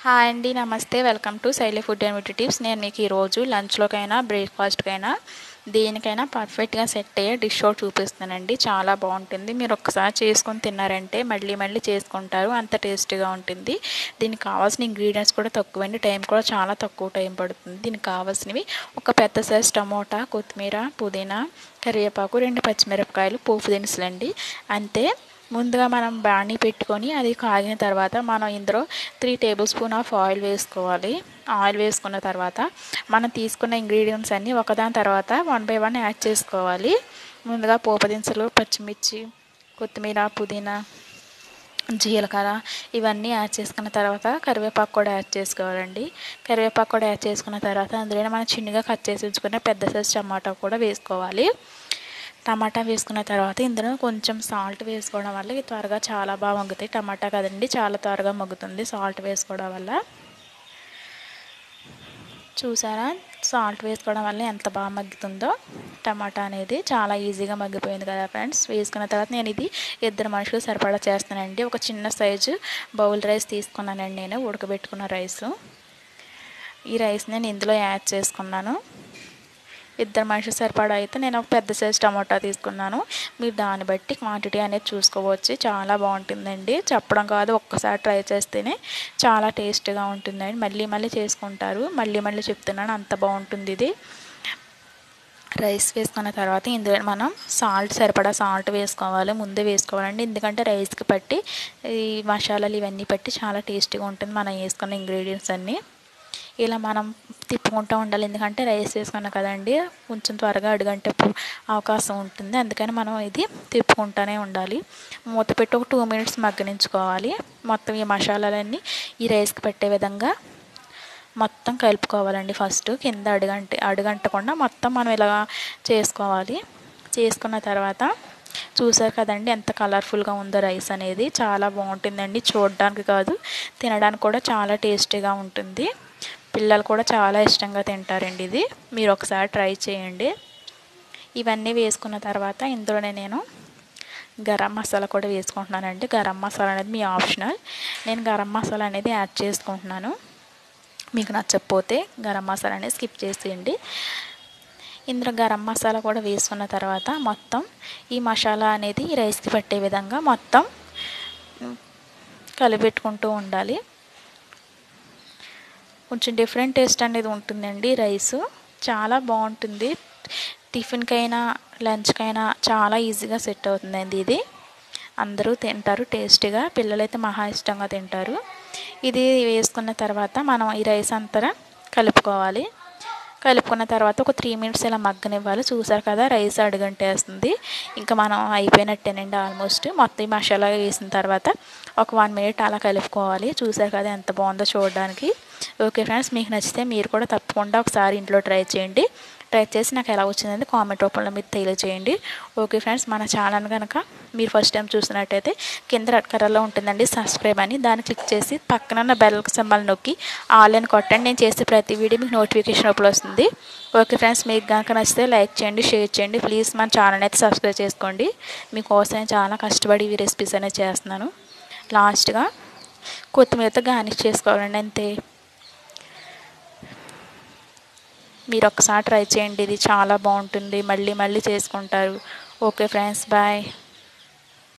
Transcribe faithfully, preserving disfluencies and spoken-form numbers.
Hi అండి, నమస్తే. Welcome to Shaili food and beauty tips. నేను మీకు ఈరోజు లంచ్లోకైనా బ్రేక్ఫాస్ట్కైనా దేనికైనా పర్ఫెక్ట్గా సెట్ అయ్యే డిష్ ఒకటి చూపిస్తానండి. చాలా బాగుంటుంది. మీరు ఒక్కసారి చేసుకొని తిన్నారంటే మళ్ళీ మళ్ళీ చేసుకుంటారు, అంత టేస్టీగా ఉంటుంది. దీనికి కావాల్సిన ఇంగ్రీడియంట్స్ కూడా తక్కువండి, టైం కూడా చాలా తక్కువ టైం పడుతుంది. దీనికి కావాల్సినవి ఒక పెద్ద సైజ్ టమోటా, కొత్తిమీర, పుదీనా, కరివేపాకు, రెండు పచ్చిమిరపకాయలు, పోపు దినుసులండి, అంతే. ముందుగా మనం బాణీ పెట్టుకొని అది కాగిన తర్వాత మనం ఇందులో three tablespoon of oil వేసుకోవాలి. ఆయిల్ వేసుకున్న తర్వాత మనం తీసుకున్న ఇంగ్రీడియంట్స్ అన్నీ ఒకదాని తర్వాత వన్ బై వన్ యాడ్ చేసుకోవాలి. ముందుగా పోపు దినుసులు, పచ్చిమిర్చి, కొత్తిమీర, పుదీనా, జీలకర్ర ఇవన్నీ యాడ్ చేసుకున్న తర్వాత కరివేపాకు కూడా యాడ్ చేసుకోవాలండి. కరివేపాకు కూడా యాడ్ చేసుకున్న తర్వాత అందులోనే మనం చిన్నగా కట్ చేసి ఉంచుకున్న పెద్ద సైజు టమాటా కూడా వేసుకోవాలి. టమాటా వేసుకున్న తర్వాత ఇందులో కొంచెం సాల్ట్ వేసుకోవడం వల్ల ఇది త్వరగా చాలా బాగా మగ్గుతాయి. టమాటా కదండి, చాలా త్వరగా మగ్గుతుంది సాల్ట్ వేసుకోవడం వల్ల. చూసారా, సాల్ట్ వేసుకోవడం వల్ల ఎంత బాగా మగ్గుతుందో. టమాటా అనేది చాలా ఈజీగా మగ్గిపోయింది కదా ఫ్రెండ్స్. వేసుకున్న తర్వాత నేను ఇది ఇద్దరు మనుషులు సరిపడా చేస్తానండి. ఒక చిన్న సైజు బౌల్ రైస్ తీసుకున్నానండి, నేను ఉడకబెట్టుకున్న రైసు. ఈ రైస్ నేను ఇందులో యాడ్ చేసుకున్నాను. ఇద్దరు మనుషులు సరిపడా అయితే నేను ఒక పెద్ద సైజు టమాటా తీసుకున్నాను. మీరు దాన్ని బట్టి క్వాంటిటీ అనేది చూసుకోవచ్చు. చాలా బాగుంటుందండి, చెప్పడం కాదు, ఒక్కసారి ట్రై చేస్తేనే చాలా టేస్ట్గా ఉంటుందండి. మళ్ళీ మళ్ళీ చేసుకుంటారు, మళ్ళీ మళ్ళీ చెప్తున్నాను, అంత బాగుంటుంది ఇది. రైస్ వేసుకున్న తర్వాత ఇందులో మనం సాల్ట్ సరిపడా సాల్ట్ వేసుకోవాలి, ముందే వేసుకోవాలండి. ఎందుకంటే రైస్కి పట్టి ఈ మసాలాలు ఇవన్నీ పట్టి చాలా టేస్టీగా ఉంటుంది మనం వేసుకున్న ఇంగ్రీడియంట్స్ అన్నీ. ఇలా మనం తిప్పుకుంటూ ఉండాలి, ఎందుకంటే రైస్ వేసుకున్నాం కదండి, కొంచెం త్వరగా అడుగంటే అవకాశం ఉంటుంది. అందుకని మనం ఇది తిప్పుకుంటూనే ఉండాలి. మూత పెట్టి ఒక టూ మినిట్స్ మగ్గనించుకోవాలి. మొత్తం ఈ మసాలాలన్నీ ఈ రైస్కి పెట్టే విధంగా మొత్తం కలుపుకోవాలండి. ఫస్ట్ కింద అడుగంటే అడుగంటకుండా మొత్తం మనం ఇలా చేసుకోవాలి. చేసుకున్న తర్వాత చూసారు కదండి ఎంత కలర్ఫుల్గా ఉందో రైస్ అనేది. చాలా బాగుంటుందండి, చూడడానికి కాదు తినడానికి కూడా చాలా టేస్టీగా ఉంటుంది. పిల్లలు కూడా చాలా ఇష్టంగా తింటారండి ఇది. మీరు ఒకసారి ట్రై చేయండి. ఇవన్నీ వేసుకున్న తర్వాత ఇందులోనే నేను గరం మసాలా కూడా వేసుకుంటున్నానండి. గరం మసాలా అనేది మీ ఆప్షనల్. నేను గరం మసాలా అనేది యాడ్ చేసుకుంటున్నాను. మీకు నచ్చకపోతే గరం మసాలా అనేది స్కిప్ చేసేయండి. ఇందులో గరం మసాలా కూడా వేసుకున్న తర్వాత మొత్తం ఈ మసాలా అనేది ఈ రైస్కి పట్టే విధంగా మొత్తం కలిపెట్టుకుంటూ ఉండాలి. కొంచెం డిఫరెంట్ టేస్ట్ అనేది ఉంటుందండి రైసు, చాలా బాగుంటుంది. టిఫిన్కైనా లంచ్కైనా చాలా ఈజీగా సెట్ అవుతుందండి ఇది. అందరూ తింటారు టేస్టీగా, పిల్లలైతే మహా ఇష్టంగా తింటారు. ఇది వేసుకున్న తర్వాత మనం ఈ రైస్ అంతా కలుపుకోవాలి. కలుపుకున్న తర్వాత ఒక త్రీ మినిట్స్ ఇలా మగ్గనివ్వాలి. చూసారు కదా రైస్ అడుగంటేస్తుంది, ఇంకా మనం అయిపోయినట్టేనండి ఆల్మోస్ట్. మొత్తం ఈ మసాలా వేసిన తర్వాత ఒక వన్ మినిట్ అలా కలుపుకోవాలి. చూసారు కదా ఎంత బాగుందో చూడడానికి. ఓకే ఫ్రెండ్స్, మీకు నచ్చితే మీరు కూడా తప్పకుండా ఒకసారి ఇంట్లో ట్రై చేయండి. ట్రై చేసి నాకు ఎలా వచ్చిందని కామెంట్ రూపంలో మీరు తెలియజేయండి. ఓకే ఫ్రెండ్స్, మన ఛానల్ కనుక మీరు ఫస్ట్ టైం చూసినట్టయితే కింద రెడ్ కలర్లో ఉంటుందండి సబ్స్క్రైబ్ అని, దాన్ని క్లిక్ చేసి పక్కన ఉన్న బెల్ సింబల్ నొక్కి ఆల్ అని కొట్టండి. నేను చేసే ప్రతి వీడియో మీకు నోటిఫికేషన్ రూపంలో వస్తుంది. ఓకే ఫ్రెండ్స్, మీకు కనుక నచ్చితే లైక్ చేయండి, షేర్ చేయండి. ప్లీజ్ మన ఛానల్ అయితే సబ్స్క్రైబ్ చేసుకోండి. మీకోసం చాలా కష్టపడి ఈ రెసిపీస్ అనేది చేస్తున్నాను. లాస్ట్గా కొత్తిమీరతో గార్నిష్ చేసుకోవాలండి, అంతే. మీరు ఒక్కసారి ట్రై చేయండి, ఇది చాలా బాగుంటుంది, మళ్ళీ మళ్ళీ చేసుకుంటారు. Okay friends, bye.